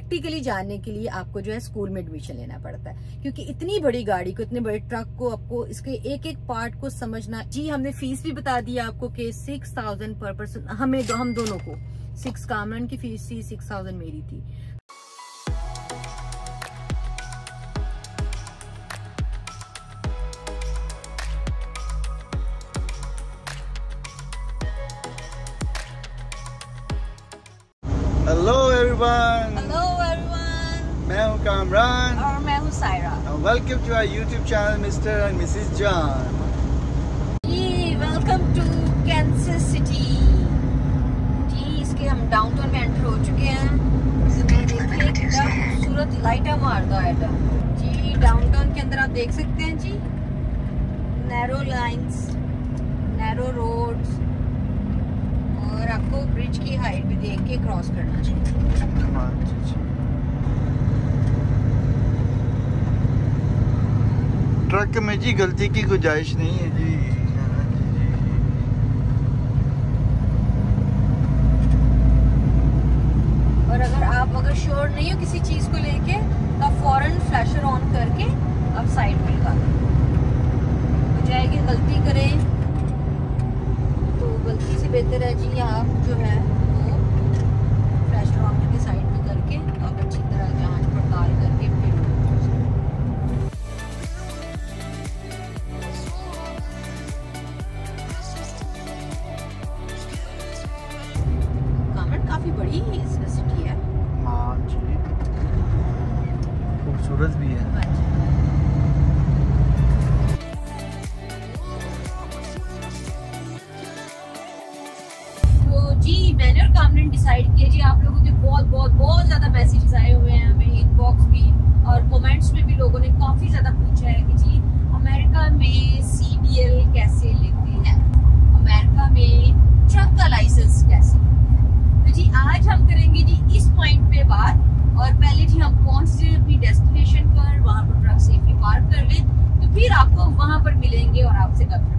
Practically जानने के लिए आपको जो है स्कूल में एडमिशन लेना पड़ता है, क्योंकि इतनी बड़ी गाड़ी को, इतने बड़े ट्रक को आपको इसके एक एक पार्ट को समझना। जी हमने फीस भी बता दी आपको कि 6000 पर पर्सन, हम दोनों को 6 कामरान की फीस थी, 6000 मेरी थी। हेलो एवरीवन, मैं हूं कामरान और मैं हूं Saira. Welcome to our YouTube channel Mr and Mrs Jaan. जी वेलकम टू कैंसस सिटी। जी इसके हम डाउनटाउन में एंटर हो चुके हैं। खूबसूरत लाइटा मारता है जी। डाउनटाउन के अंदर आप देख सकते हैं जी, नैरो लाइंस, नैरो रोड्स, और आपको ब्रिज की हाइट भी देख के क्रॉस करना चाहिए। ट्रक में जी गलती की गुंजाइश नहीं है जी। और अगर श्योर नहीं हो किसी चीज को लेके तो आप फौरन फ्लैशर ऑन करके आप साइड पे लगा दें। हो जाएगी, गलती करें तो गलती से बेहतर है जी आप जो है वो फ्लैशर ऑन करके साइड पे करके आप अच्छी तरह जांच पड़ताल करके फिर कामरान काफी बड़ी सिटी है। हाँ जी, खूबसूरत भी है। जी मैंने और कामरान डिसाइड किया जी, आप लोगों के बहुत ज्यादा मैसेजेस आए हुए हैं हमें इनबॉक्स भी और कमेंट्स में भी। लोगों ने काफी ज्यादा पूछा है कि जी अमेरिका में CDL कैसे लेते हैं, अमेरिका में ट्रक का लाइसेंस कैसे लेते हैं। तो जी आज हम करेंगे जी इस पॉइंट पे बात। और पहले जी हम पहुंच जाए अपनी डेस्टिनेशन पर, वहां पर ट्रक सेफली पार्क कर लें, तो फिर आपको वहां पर मिलेंगे और आपसे गप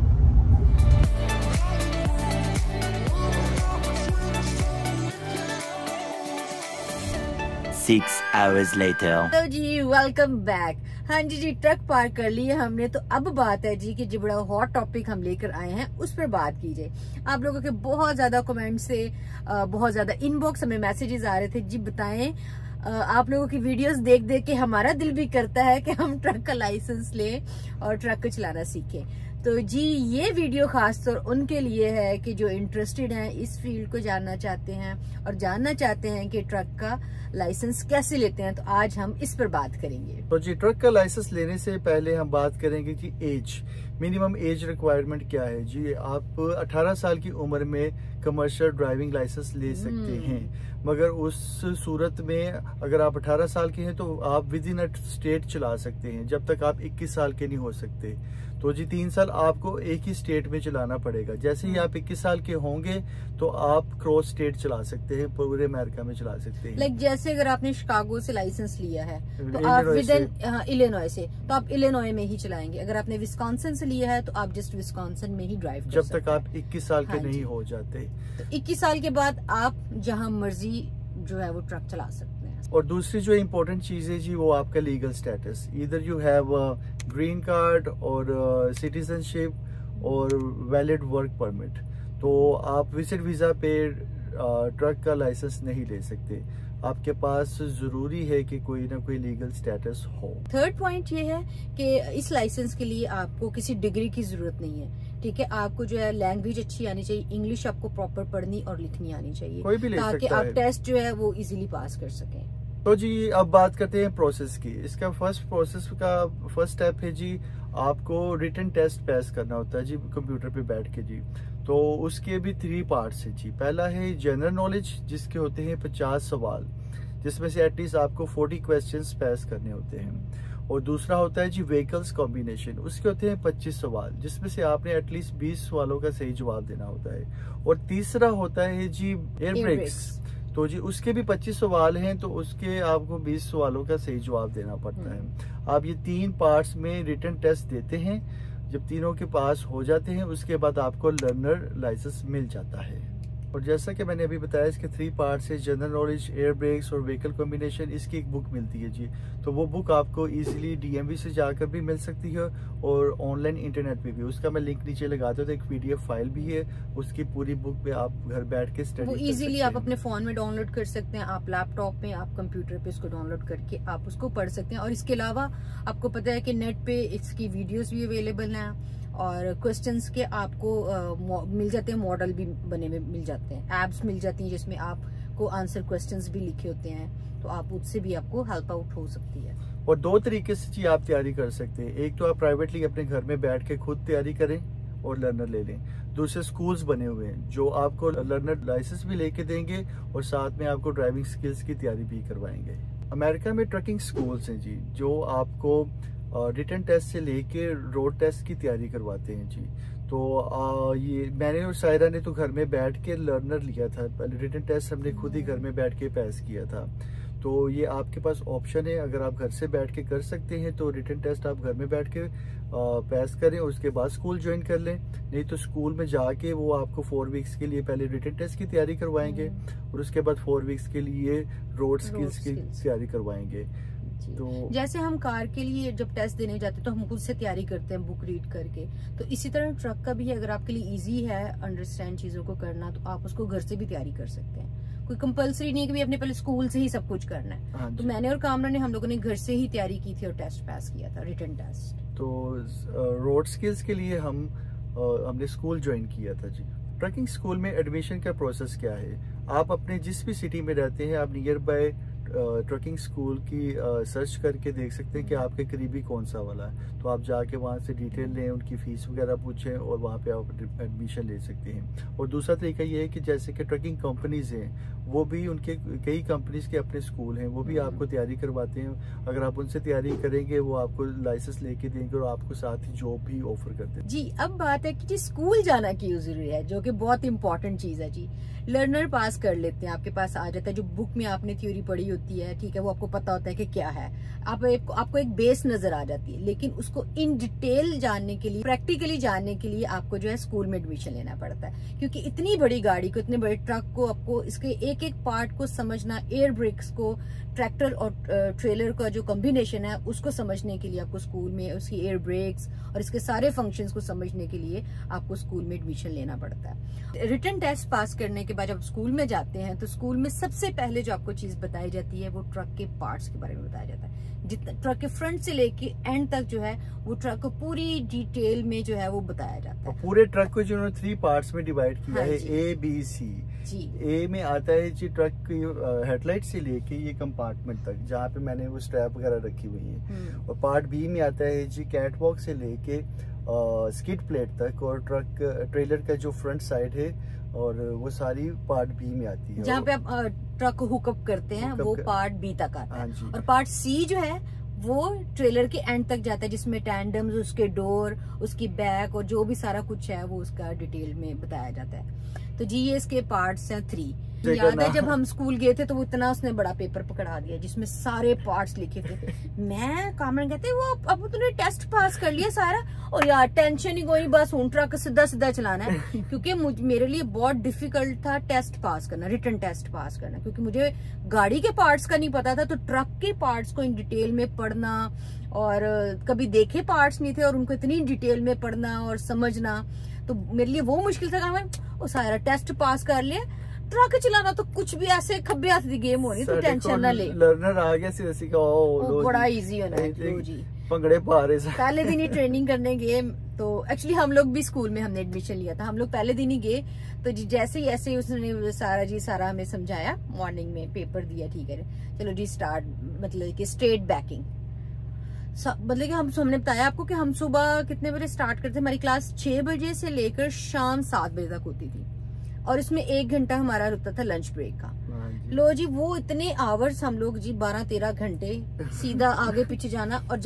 6 hours later. तो जी वेलकम बैक। हाँ जी ट्रक पार्क कर लिए हमने। तो अब बात है जी कि जो बड़ा हॉट टॉपिक हम लेकर आए हैं उस पर बात कीजिए। आप लोगों के बहुत ज्यादा कमेंट से बहुत ज्यादा इनबॉक्स हमें मैसेजेस आ रहे थे जी, बताएं आप लोगों की वीडियोस देख देख के हमारा दिल भी करता है कि हम ट्रक का लाइसेंस लें और ट्रक को चलाना सीखें। तो जी ये वीडियो खासतौर उनके लिए है कि जो इंटरेस्टेड हैं, इस फील्ड को जानना चाहते हैं और जानना चाहते हैं कि ट्रक का लाइसेंस कैसे लेते हैं। तो आज हम इस पर बात करेंगे। तो जी ट्रक का लाइसेंस लेने से पहले हम बात करेंगे कि एज, मिनिमम एज रिक्वायरमेंट क्या है जी। आप 18 साल की उम्र में कमर्शियल ड्राइविंग लाइसेंस ले सकते हैं, मगर उस सूरत में अगर आप 18 साल के हैं तो आप विद इन अ स्टेट चला सकते हैं, जब तक आप 21 साल के नहीं हो सकते। तो जी 3 साल आपको एक ही स्टेट में चलाना पड़ेगा। जैसे ही आप 21 साल के होंगे तो आप क्रॉस स्टेट चला सकते हैं, पूरे अमेरिका में चला सकते हैं। लाइक जैसे अगर आपने शिकागो से लाइसेंस लिया है तो आप इलिनॉय से तो आप इलिनॉय में ही चलाएंगे। अगर आपने विस्कॉन्सिन से लिया है तो आप जस्ट विस्कॉन्सिन में ही ड्राइव कर जब तक आप 21 साल के नहीं हो जाते। तो 21 साल के बाद आप जहां मर्जी जो है वो ट्रक चला सकते हैं। और दूसरी जो इम्पोर्टेंट चीज है जी वो आपका लीगल स्टेटस, इधर यू हैव ग्रीन कार्ड और सिटीजनशिप और वैलिड वर्क परमिट। तो आप विजिट वीजा पे ट्रक का लाइसेंस नहीं ले सकते। आपके पास जरूरी है कि कोई ना कोई लीगल स्टेटस हो। थर्ड पॉइंट ये है कि इस लाइसेंस के लिए आपको किसी डिग्री की जरूरत नहीं है। ठीक है, आपको जो है लैंग्वेज अच्छी आनी चाहिए, इंग्लिश आपको प्रॉपर पढ़नी और लिखनी आनी चाहिए, कोई भी ले ताकि सकता आप है। टेस्ट जो है वो इजीली पास कर सकें। तो जी अब बात करते हैं प्रोसेस की। इसका फर्स्ट स्टेप है जी, आपको रिटन टेस्ट पास करना होता है जी कंप्यूटर पे बैठ के जी। तो उसके भी 3 पार्ट्स है जी। पहला है जनरल नॉलेज, जिसके होते हैं 50 सवाल, जिसमें से एटलीस्ट आपको 40 क्वेश्चंस पास करने होते हैं। और दूसरा होता है जी व्हीकल्स कॉम्बिनेशन, उसके होते हैं 25 सवाल, जिसमें से आपने एटलीस्ट 20 सवालों का सही जवाब देना होता है। और तीसरा होता है जी एयर ब्रेक्स, तो जी उसके भी 25 सवाल हैं, तो उसके आपको 20 सवालों का सही जवाब देना पड़ता है। आप ये 3 पार्ट्स में रिटन टेस्ट देते हैं। जब तीनों के पास हो जाते हैं उसके बाद आपको लर्नर लाइसेंस मिल जाता है। और जैसा कि मैंने अभी बताया इसके 3 पार्ट्स है, जनरल नॉलेज, एयर ब्रेक्स और व्हीकल कॉम्बिनेशन। इसकी एक बुक मिलती है जी, तो वो बुक आपको इजीली DMV से जाकर भी मिल सकती है और ऑनलाइन इंटरनेट पे भी। उसका मैं लिंक नीचे लगाता हूँ, तो एक PDF फाइल भी है, उसकी पूरी बुक पे आप घर बैठ के स्टडी वो इजीली आप अपने फोन में डाउनलोड कर सकते हैं, आप लैपटॉप में, आप कंप्यूटर पे इसको डाउनलोड करके आप उसको पढ़ सकते हैं। और इसके अलावा आपको पता है कि नेट पे इसकी वीडियोस भी अवेलेबल हैं और क्वेश्चंस के आपको मिल जाते हैं, मॉडल भी बने हुए मिल जाते हैं, एप्स मिल जाती हैं जिसमें आपको आंसर क्वेश्चंस भी लिखे होते हैं, तो आप उससे भी आपको हेल्प आउट हो सकती है। और 2 तरीके से जी आप तैयारी कर सकते हैं। एक तो आप प्राइवेटली अपने घर में बैठ के खुद तैयारी करें और लर्नर ले लें। दूसरे स्कूल्स बने हुए हैं जो आपको लर्नर लाइसेंस भी लेके देंगे और साथ में आपको ड्राइविंग स्किल्स की तैयारी भी करवाएंगे। अमेरिका में ट्रकिंग स्कूल्स हैं जी, जो आपको रिटन टेस्ट से लेके रोड टेस्ट की तैयारी करवाते हैं जी। तो ये मैंने और सायरा ने तो घर में बैठ के लर्नर लिया था, पहले रिटन टेस्ट हमने खुद ही घर में बैठ के पास किया था। तो ये आपके पास ऑप्शन है, अगर आप घर से बैठ के कर सकते हैं तो रिटन टेस्ट आप घर में बैठ के पास करें और उसके बाद स्कूल ज्वाइन कर लें। नहीं तो स्कूल में जाके वो आपको 4 वीक्स के लिए पहले रिटन टेस्ट की तैयारी करवाएंगे और उसके बाद 4 वीक्स के लिए रोड स्किल्स की तैयारी करवाएंगे। तो जैसे हम कार के लिए जब टेस्ट देने जाते हैं तो हम खुद से तैयारी करते हैं बुक रीड करके, तो इसी तरह ट्रक का भी है, अगर आपके लिए इजी है अंडरस्टैंड चीजों को करना तो आप उसको घर से भी तैयारी कर सकते हैं। कोई कंपलसरी नहीं कि भी अपने पहले स्कूल से ही सब कुछ करना है। तो मैंने और कामरा ने, हम लोगों ने घर से ही तैयारी की थी और टेस्ट पास किया था, रिटन टेस्ट। तो रोड स्किल्स के लिए हमने स्कूल ज्वाइन किया था जी। ट्रकिंग स्कूल में एडमिशन का प्रोसेस क्या है, आप अपने जिस भी सिटी में रहते हैं आप नियर बाय ट्रकिंग स्कूल की सर्च करके देख सकते हैं कि आपके करीबी कौन सा वाला है। तो आप जाके वहाँ से डिटेल लें, उनकी फीस वगैरह पूछें और वहाँ पे आप एडमिशन ले सकते हैं। और दूसरा तरीका ये है कि जैसे कि ट्रकिंग कंपनीज हैं, वो भी उनके कई कंपनीज के अपने स्कूल हैं, वो भी आपको तैयारी करवाते हैं। अगर आप उनसे तैयारी करेंगे वो आपको लाइसेंस लेके देंगे और आपको साथ ही जॉब भी ऑफर करते हैं जी। अब बात है कि जी स्कूल जाना क्यों जरूरी है, जो कि बहुत इंपॉर्टेंट चीज है जी। लर्नर पास कर लेते हैं, आपके पास आ जाता है, जो बुक में आपने थ्योरी पढ़ी होती है, ठीक है, वो आपको पता होता है कि क्या है, आपको एक बेस नजर आ जाती है। लेकिन उसको इन डिटेल जानने के लिए, प्रैक्टिकली जानने के लिए आपको जो है स्कूल में एडमिशन लेना पड़ता है, क्योंकि इतनी बड़ी गाड़ी को, इतने बड़े ट्रक को आपको इसके एक एक पार्ट को समझना, एयर ब्रेक्स को, ट्रैक्टर और ट्रेलर का जो कॉम्बिनेशन है उसको समझने के लिए आपको स्कूल में उसकी एयर ब्रेक्स और इसके सारे फंक्शंस को समझने के लिए आपको स्कूल में एडमिशन लेना पड़ता है। रिटन टेस्ट पास करने के बाद जब स्कूल में जाते हैं तो स्कूल में सबसे पहले जो आपको चीज बताई जाती है वो ट्रक के पार्ट्स के बारे में बताया जाता है। जितना ट्रक के फ्रंट से लेके एंड तक जो है वो ट्रक को पूरी डिटेल में जो है वो बताया जाता है। पूरे ट्रक को जो उन्होंने 3 पार्ट्स में डिवाइड किया है, A, B, C। ए में आता है जी ट्रक की हेडलाइट से लेके ये कंपार्टमेंट तक, जहाँ पे मैंने वो स्ट्रैप वगैरह रखी हुई है। और पार्ट बी में आता है जी कैटवॉक से लेके स्किड प्लेट तक और ट्रेलर का जो फ्रंट साइड है, और वो सारी पार्ट बी में आती है। जहाँ पे आप ट्रक हुकअप करते हैं वो पार्ट बी तक आता है। और पार्ट सी जो है वो ट्रेलर के एंड तक जाता है, जिसमें टैंडम्स, उसके डोर, उसकी बैक और जो भी सारा कुछ है वो उसका डिटेल में बताया जाता है। तो जी ये इसके पार्ट्स हैं 3। याद है जब हम स्कूल गए थे तो वो इतना उसने बड़ा पेपर पकड़ा दिया जिसमें सारे पार्ट्स लिखे थे। मैं कामन कहते वो अब तूने टेस्ट पास कर लिया सारा, और यार टेंशन ही कोई, बस हूं ट्रक सीधा सीधा चलाना है। क्योंकि मेरे लिए बहुत डिफिकल्ट था टेस्ट पास करना, रिटन टेस्ट पास करना, क्योंकि मुझे गाड़ी के पार्ट्स का नहीं पता था। तो ट्रक के पार्ट्स को इन डिटेल में पढ़ना, और कभी देखे पार्ट्स नहीं थे और उनको इतनी डिटेल में पढ़ना और समझना, तो मेरे लिए वो मुश्किल था। वो सारा टेस्ट पास कर लिया, ट्रक चलाना तो कुछ भी ऐसे खब्बे हाथ की गेम होनी, तो टेंशन ना ले। लर्नर आ गया सीधा बड़ा इजी होना है जी। पंगड़े पा रहे पहले दिन ही ट्रेनिंग करने गए, तो एक्चुअली हम लोग भी स्कूल में हमने एडमिशन लिया था, हम लोग पहले दिन ही गए। तो जी जैसे ही ऐसे उसने सारा हमें समझाया, मॉर्निंग में पेपर दिया, ठीक है चलो जी स्टार्ट, मतलब कि स्ट्रेट बैकिंग, मतलब कि हमने बताया आपको कि हम सुबह कितने बजे स्टार्ट करते, हमारी क्लास 6 बजे से लेकर शाम 7 बजे तक होती थी, और इसमें 1 घंटा हमारा रुकता था लंच ब्रेक का। लो जी वो इतने आवर्स हम लोग जी 12-13 घंटे सीधा आगे पीछे जाना, और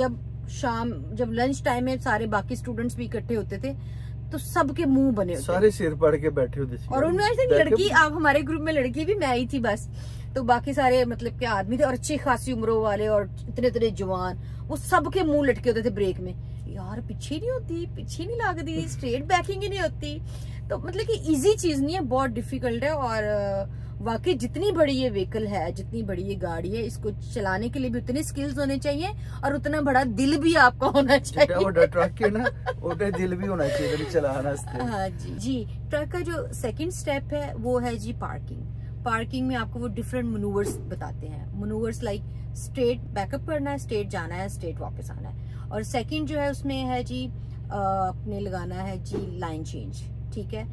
जब लंच टाइम में सारे बाकी स्टूडेंट्स भी इकट्ठे होते थे तो सबके मुंह बने होते, सारे सिर पड़ के बैठे होते थे। और उनमें ऐसे लड़की, आप हमारे ग्रुप में लड़की भी मैं ही थी बस, तो बाकी सारे मतलब के आदमी थे और अच्छी खासी उम्रों वाले और इतने जवान, वो सबके मुंह लटके होते थे ब्रेक में। यार पीछे नहीं होती, पीछे नहीं लगती, स्ट्रेट बैकिंग ही नहीं होती। तो मतलब कि इजी चीज नहीं है, बहुत डिफिकल्ट है। और वाकई जितनी बड़ी ये व्हीकल है, जितनी बड़ी ये गाड़ी है, इसको चलाने के लिए भी उतने स्किल्स होने चाहिए और उतना बड़ा दिल भी आपका होना चाहिए। ट्रक के ना उतना दिल भी होना चाहिए चलाना। हाँ जी। ट्रक का जो सेकंड स्टेप है वो है जी पार्किंग। पार्किंग में आपको वो डिफरेंट मनूवर्स बताते हैं। मनूवर्स लाइक स्ट्रेट बैकअप करना है, स्ट्रेट जाना है, स्ट्रेट वापस आना है। और सेकंड जो है उसमें है जी अपने लगाना है जी लाइन चेंज, ठीक है,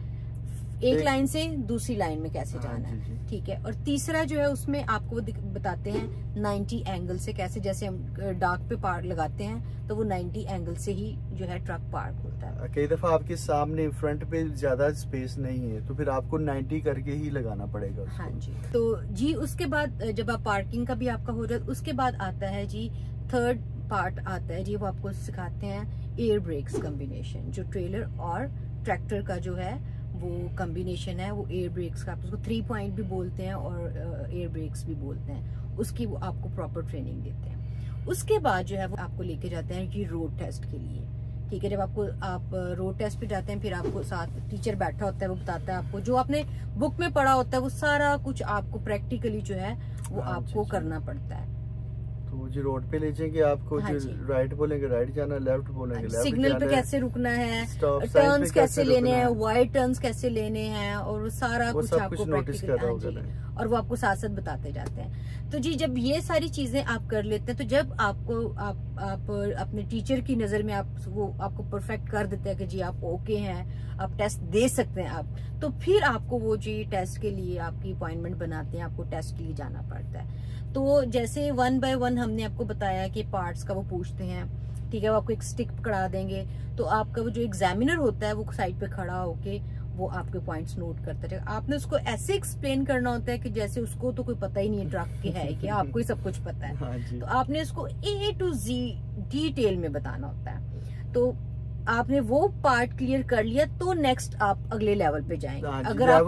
एक लाइन से दूसरी लाइन में कैसे जाना है, ठीक है। और तीसरा जो है उसमें आपको बताते हैं 90 एंगल से कैसे, जैसे हम डार्क पे पार्क लगाते हैं तो वो 90 एंगल से ही जो है ट्रक पार्क होता है। कई दफा आपके सामने फ्रंट पे ज्यादा स्पेस नहीं है तो फिर आपको 90 करके ही लगाना पड़ेगा उसको। हाँ जी। तो जी उसके बाद जब आप पार्किंग का भी आपका हो जाए, उसके बाद आता है जी थर्ड पार्ट आता है जी, वो आपको सिखाते हैं एयर ब्रेक्स कॉम्बिनेशन। जो ट्रेलर और ट्रैक्टर का जो है वो कॉम्बिनेशन है, वो एयर ब्रेक्स का, आप उसको 3 पॉइंट भी बोलते हैं और एयर ब्रेक्स भी बोलते हैं, उसकी वो आपको प्रॉपर ट्रेनिंग देते हैं। उसके बाद जो है वो आपको लेके जाते हैं कि रोड टेस्ट के लिए, ठीक है। जब आप रोड टेस्ट पे जाते हैं, फिर आपको साथ टीचर बैठा होता है, वो बताता है आपको जो आपने बुक में पढ़ा होता है वो सारा कुछ आपको प्रैक्टिकली जो है वो आपको करना पड़ता है। तो जी रोड पे ले जाएंगे आपको, हाँ जो राइट बोलेंगे राइट जाना, लेफ्ट बोलेंगे लेफ्ट सिग्नल पे कैसे रुकना है, टर्न्स कैसे लेने हैं, वाइड टर्न्स कैसे लेने हैं, और सारा कुछ आपको प्रैक्टिकली और वो आपको साथ साथ बताते जाते हैं। तो जी जब ये सारी चीजें आप कर लेते हैं, तो जब आपको आप अपने टीचर की नजर में वो आपको परफेक्ट कर देते हैं कि जी आप ओके हैं, आप टेस्ट दे सकते हैं आप, तो फिर आपको वो जी टेस्ट के लिए आपकी अपॉइंटमेंट बनाते हैं, आपको टेस्ट के लिए जाना पड़ता है। तो जैसे 1 बाय 1 हमने आपको बताया कि पार्ट्स का वो पूछते हैं, ठीक है, वो आपको एक स्टिक पकड़ा देंगे, तो आपका वो जो एग्जामिनर होता है वो साइड पे खड़ा होके वो आपके पॉइंट्स नोट करता रहेगा। आपने उसको ऐसे एक्सप्लेन करना होता है कि जैसे उसको तो कोई पता ही नहीं है ट्रक के है कि आपको ही सब कुछ पता है। हाँ जी। तो आपने उसको A to Z डिटेल में बताना होता है। तो आपने वो पार्ट क्लियर कर लिया तो नेक्स्ट आप अगले लेवल पे जाएंगे। अगर आप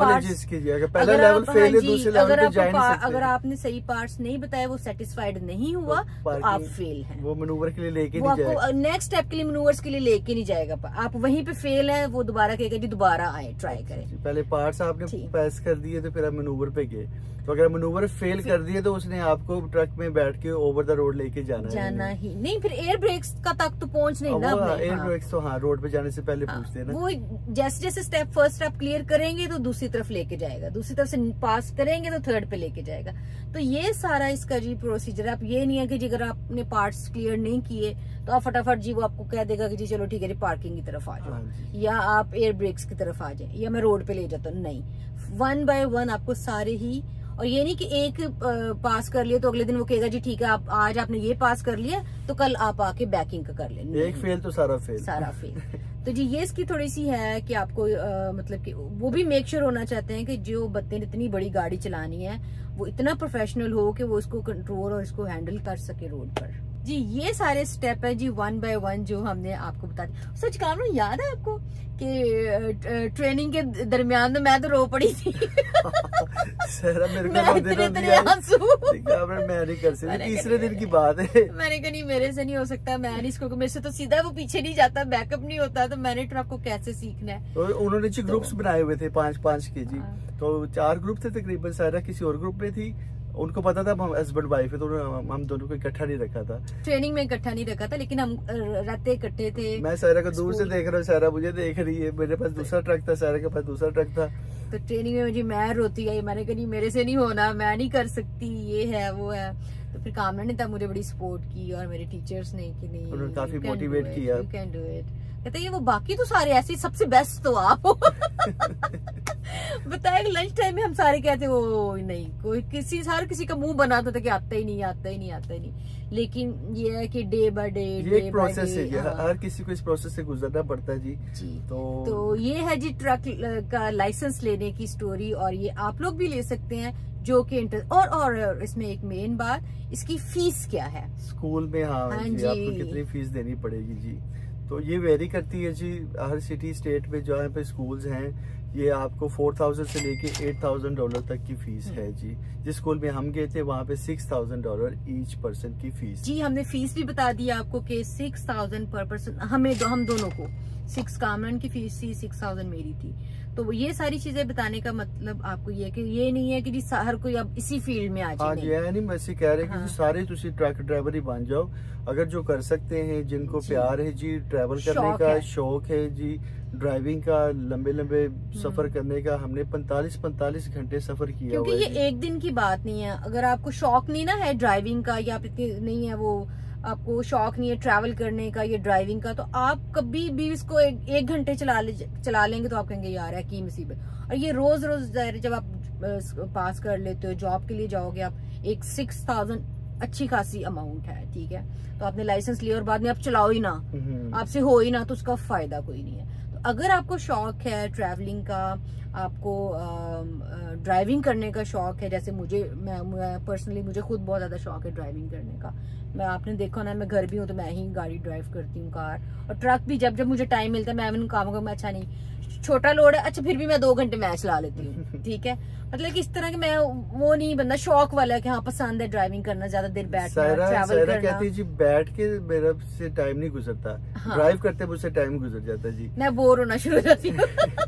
अगर आपने सही पार्ट्स नहीं बताया, वो सेटिस्फाइड नहीं हुआ तो आप फेल हैं। वो मनूवर के लिए लेके नहीं जाएगा, आपको नेक्स्ट स्टेप के लिए मनूवर्स के लिए लेके नहीं जाएगा। आप वहीं पे फेल है, वो दोबारा कहेगा जी दोबारा आए, ट्राई करें। पहले पार्ट्स आपने पास कर दिए तो फिर आप मनूवर पे गए, तो अगर मनूवर फेल कर दिए तो उसने आपको ट्रक में बैठ के ओवर द रोड लेके जाना ही नहीं। फिर एयर ब्रेक्स का तक तो पहुंच नहीं ना। एयर ब्रेक्स तो हाँ रोड पे जाने से पहले पूछते हैं ना। वो जैसे जैसे फर्स्ट स्टेप क्लियर करेंगे तो दूसरी तरफ लेके जाएगा, दूसरी तरफ से पास करेंगे तो थर्ड पे लेके जाएगा। तो ये सारा इसका जी प्रोसीजर। आप ये नहीं है कि जी अगर आपने पार्ट्स क्लियर नहीं किए तो आप फटाफट जी वो आपको कह देगा कि जी चलो ठीक है जी पार्किंग की तरफ आ जाओ, या आप एयर ब्रेक्स की तरफ आ जाए, या मैं रोड पे ले जाता हूँ। नहीं, 1 बाय 1 आपको सारे ही, और ये नहीं कि एक पास कर लिया तो अगले दिन वो कहेगा जी ठीक है आप आज आपने ये पास कर लिया तो कल आप आके बैकिंग का कर लें। एक फेल तो सारा फेल। तो जी ये इसकी थोड़ी सी है कि आपको मतलब कि वो भी मेक श्योर होना चाहते हैं कि जो बच्चे ने इतनी बड़ी गाड़ी चलानी है वो इतना प्रोफेशनल हो कि वो इसको कंट्रोल और इसको हैंडल कर सके रोड पर। जी ये सारे स्टेप है जी 1 बाय 1 जो हमने आपको बता दिया। सच कामरान याद है आपको कि ट्रेनिंग के दरमियान में मैं तो रो पड़ी थी। मेरे को मैं नहीं कर सकती, तीसरे दिन की बात है। मैंने कहा नहीं मेरे से नहीं हो सकता, मैं नहीं इसको, मेरे से तो सीधा वो पीछे नहीं जाता, बैकअप नहीं होता, तो मैंने ट्रक को कैसे सीखना है। तो उन्होंने जी ग्रुप्स बनाए हुए थे 5-5 के जी, तो 4 ग्रुप थे तकरीबन, सारा किसी और ग्रुप में थी। उनको पता था हम हस्बैंड वाइफ है तो हम दोनों को इकट्ठा नहीं रखा था, ट्रेनिंग में इकट्ठा नहीं रखा था, लेकिन हम रहते इकट्ठे थे। मैं सारा को दूर से देख रहा हूँ, सारा मुझे देख रही है, मेरे पास दूसरा ट्रक था, सारा के पास दूसरा ट्रक था। तो ट्रेनिंग में मुझे मैं रोती आई, मैंने कहा नहीं मेरे से नहीं होना, मैं नहीं कर सकती, ये है वो है। तो फिर कामना ने तब मुझे बड़ी सपोर्ट की और मेरे टीचर्स ने कि नहीं उन्होंने काफी मोटिवेट किया, यू कैन डू इट। कहते ये वो बाकी तो सारे ऐसे, सबसे बेस्ट तो आप हो। बताया लंच टाइम में हम सारे कहते वो नहीं, कोई किसी का मुंह बनाता था कि आता ही नहीं। लेकिन ये है कि डे बाय डे एक प्रोसेस है, हर किसी को इस प्रोसेस से गुजरना पड़ता है जी। तो ये है जी ट्रक का लाइसेंस लेने की स्टोरी, और ये आप लोग भी ले सकते हैं जो कि और इसमें एक मेन बात, इसकी फीस क्या है स्कूल में। हाँ जी, आपको कितनी फीस देनी पड़ेगी जी। तो ये वेरी करती है जी हर सिटी स्टेट में जहाँ पे स्कूल्स हैं, ये आपको 4000 से लेके $8000 तक की फीस है जी। जिस स्कूल में हम गए थे वहाँ पे $6000 ईच पर्सन की फीस। जी हमने फीस भी बता दी आपको कि 6000 पर पर्सन हम दोनों को। 6 कामरान की फीस थी, 6000 मेरी थी। तो ये सारी चीजें बताने का मतलब आपको ये कि ये नहीं है कि जी हर कोई अब इसी फील्ड में आ जाए। हाँ जी, है नहीं, बस ये कह रहे हैं कि सारे तुसी ट्रक ड्राइवर ही बन जाओ अगर जो कर सकते हैं, जिनको प्यार है जी ट्रैवल करने का, शौक है जी ड्राइविंग का, लंबे लंबे सफर करने का। हमने 45 घंटे सफर किया, क्योंकि ये एक दिन की बात नहीं है। अगर आपको शौक नहीं ना है ड्राइविंग का, या नहीं है वो आपको शौक नहीं है ट्रैवल करने का या ड्राइविंग का, तो आप कभी भी इसको एक घंटे चला लेंगे तो आप कहेंगे यार है की मुसीबत। और ये रोज जब आप पास कर लेते हो, जॉब के लिए जाओगे आप, एक 6000 अच्छी खासी अमाउंट है, ठीक है। तो आपने लाइसेंस लिया और बाद में आप चलाओ ही ना, आपसे हो ही ना, तो उसका फायदा कोई नहीं है। तो अगर आपको शौक है ट्रैवलिंग का, आपको ड्राइविंग करने का शौक है, जैसे मैं पर्सनली मुझे खुद बहुत ज्यादा शौक है ड्राइविंग करने का। मैं आपने देखा ना, मैं घर भी हूँ तो मैं ही गाड़ी ड्राइव करती हूँ, कार और ट्रक भी। जब मुझे टाइम मिलता है मैं काम करूँ, अच्छा नहीं छोटा लोड है, अच्छा फिर भी मैं 2 घंटे मैं चला लेती हूँ, ठीक है। मतलब कि इस तरह के मैं वो नहीं बंदा शौक वाला है कि हाँ पसंद है ड्राइविंग करना, ज्यादा देर बैठना, ट्रैवल करना। कहती जी बैठ के मेरा से टाइम नहीं गुजरता, हाँ। ड्राइव करते मुझसे टाइम गुजर जाता जी, मैं बोर होना शुरू हो जाती हूँ।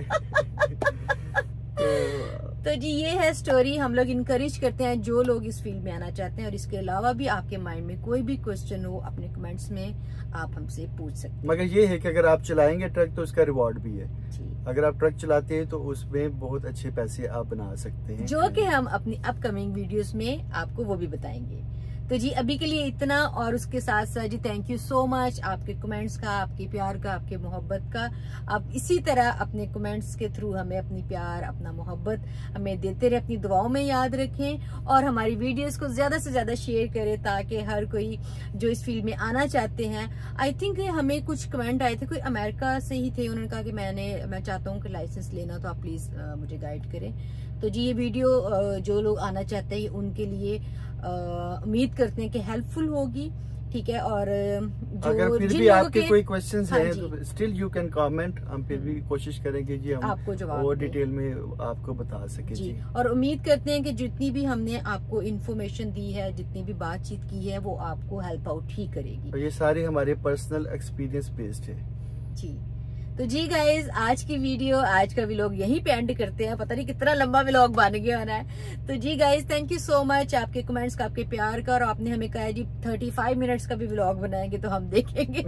तो जी ये है स्टोरी। हम लोग इनकरेज करते हैं जो लोग इस फील्ड में आना चाहते हैं, और इसके अलावा भी आपके माइंड में कोई भी क्वेश्चन हो अपने कमेंट्स में आप हमसे पूछ सकते हैं। मगर ये है कि अगर आप चलाएंगे ट्रक तो उसका रिवॉर्ड भी है। अगर आप ट्रक चलाते हैं तो उसमें बहुत अच्छे पैसे आप बना सकते हैं, जो कि हम अपनी अपकमिंग वीडियोस में आपको वो भी बताएंगे। तो जी अभी के लिए इतना, और उसके साथ साथ जी थैंक यू सो मच आपके कमेंट्स का, आपके प्यार का, आपके मोहब्बत का। आप इसी तरह अपने कमेंट्स के थ्रू हमें अपनी प्यार, अपना मोहब्बत हमें देते रहे, अपनी दुआओं में याद रखें, और हमारी वीडियोस को ज्यादा से ज्यादा शेयर करें ताकि हर कोई जो इस फील्ड में आना चाहते हैं। आई थिंक हमें कुछ कमेंट आए थे, कोई अमेरिका से ही थे, उन्होंने कहा कि मैं चाहता हूँ कि लाइसेंस लेना, तो आप प्लीज मुझे गाइड करें। तो जी ये वीडियो जो लोग आना चाहते हैं उनके लिए उम्मीद करते हैं कि हेल्पफुल होगी, ठीक है। और जो अगर फिर भी आपके कोई क्वेश्चंस हैं तो स्टिल यू कैन कमेंट, हम फिर भी कोशिश करेंगे जी हम आपको जवाब और डिटेल में आपको बता सके जी। और उम्मीद करते हैं कि जितनी भी हमने आपको इन्फॉर्मेशन दी है, जितनी भी बातचीत की है, वो आपको हेल्प आउट ही करेगी। और ये सारे हमारे पर्सनल एक्सपीरियंस बेस्ड है जी। तो जी गाइज आज की वीडियो, आज का व्लॉग यहीं पे एंड करते हैं। पता नहीं कितना लंबा व्लॉग बन गया होना है। तो जी guys thank you so much आपके कमेंट्स का, आपके प्यार का। और आपने हमें कहा जी 35 मिनट्स का भी व्लॉग बनाएंगे तो हम देखेंगे।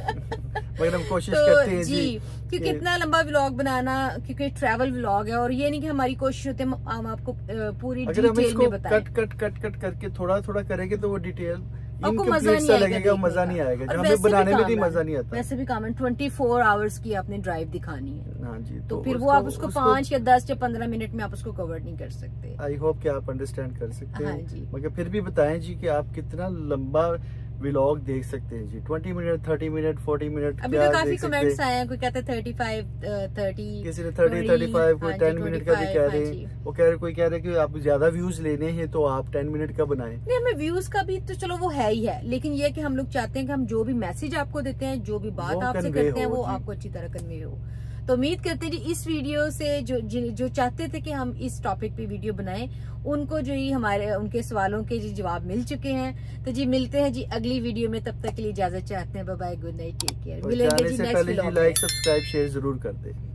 मगर हम कोशिश करते हैं जी क्योंकि इतना लंबा व्लॉग बनाना, क्योंकि ट्रैवल व्लॉग है, और ये नहीं कि हमारी कोशिश होती है हम आपको पूरी डिटेल में बताएं। कट करके थोड़ा करेंगे तो वो डिटेल आपको मजा नहीं लगेगा, मजा नहीं आएगा, हमें बनाने में भी मजा नहीं आता। वैसे भी काम है 24 आवर्स की आपने ड्राइव दिखानी है, हाँ जी। तो फिर वो आप उसको 5 या 10 या 15 मिनट में आप उसको कवर नहीं कर सकते। आई होप कि आप अंडरस्टैंड कर सकते हैं। हाँ जी। मगर फिर भी बताएं जी कि आप कितना लंबा व्लॉग देख सकते हैं जी, 20 मिनट, 30 मिनट, 40 मिनट। अभी तो काफी कमेंट्स आए हैं, कोई कहता है 35, 30, किसी ने 30, 35, कोई 10 मिनट का भी कह रहे हैं। वो कोई कह रहे हैं कि आप ज्यादा व्यूज लेने हैं तो आप 10 मिनट का बनाएं। नहीं, हमें व्यूज का भी तो चलो वो है ही है, लेकिन ये कि हम लोग चाहते हैं कि हम जो भी मैसेज आपको देते हैं, जो भी बात आपसे करते हैं, वो आपको अच्छी तरह कन्वे हो। तो उम्मीद करते हैं जी इस वीडियो से जो चाहते थे कि हम इस टॉपिक पे वीडियो बनाएं, उनको जो ही हमारे उनके सवालों के जी जवाब मिल चुके हैं। तो जी मिलते हैं जी अगली वीडियो में, तब तक के लिए इजाजत चाहते हैं। Bye bye, good night, take care. मिलेंगे जी नेक्स्ट व्लॉग में। लाइक, सब्सक्राइब, शेयर जरूर कर दें।